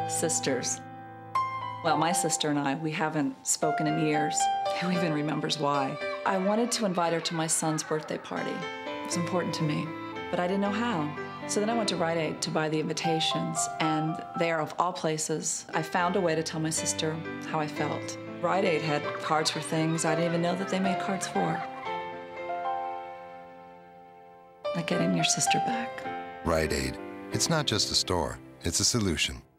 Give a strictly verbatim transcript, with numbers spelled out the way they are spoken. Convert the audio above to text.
Sisters. Well, my sister and I, we haven't spoken in years. Who even remembers why? I wanted to invite her to my son's birthday party. It was important to me, but I didn't know how. So then I went to Rite to buy the invitations, and there, of all places, I found a way to tell my sister how I felt. Rite had cards for things I didn't even know that they made cards for. Like getting your sister back. Rite Aid. It's not just a store, it's a solution.